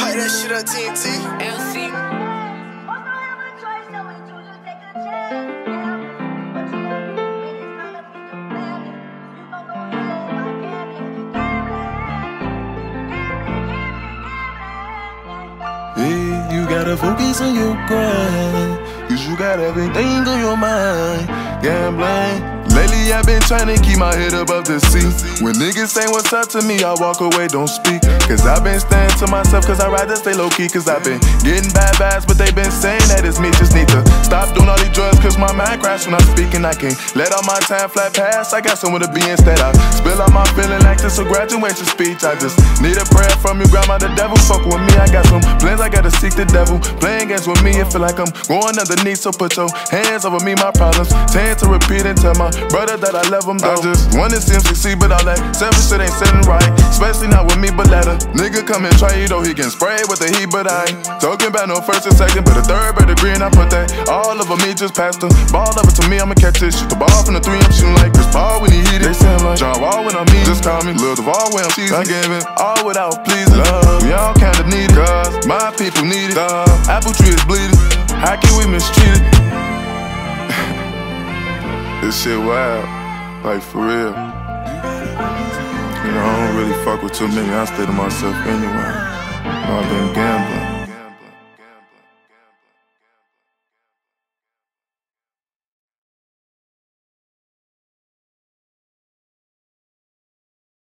Light that shit up, TNT. LC. Hey, you gotta focus on your grind, 'cause you got everything on your mind. Gambling. Lately I've been trying to keep my head above the sea. When niggas say what's up to me, I walk away, don't speak. 'Cause I've been staying to myself, 'cause I'd rather stay low-key. 'Cause I've been getting bad vibes, but they been saying that it's me. Just need to stop doing all these drugs, 'cause my mind crash when I'm speaking. I can't let all my time flat past. I got somewhere to be instead. I spill out my feeling like this a graduation speech. I just need a prayer from you, grandma. The devil fuck with me. I got some plans, I gotta seek the devil. Playing games with me, it feel like I'm going underneath. So put your hands over me, my problems tend to repeat and tell my brother that I love him though. I just wanna see him succeed, but all that selfish shit ain't sitting right. Especially not with me, but let a nigga come and try you though. He can spray with the heat, but I ain't talking about no first and second, but a third bird degree. And I put that all over me, just past the ball over to me. I'ma catch this shit. The ball from the 3, I'm shooting like Chris Paul when he hit it. They say I'm like John Wall when I'm me. Just call me Lil Duval when I'm cheesing. I'm giving all without pleasing. Love, we all kinda need it, 'cause my people need it. The apple tree is bleeding. How can we mistreat it? This shit wild, like for real. You know, I don't really fuck with too many. I stay to myself anyway. I've been gambling.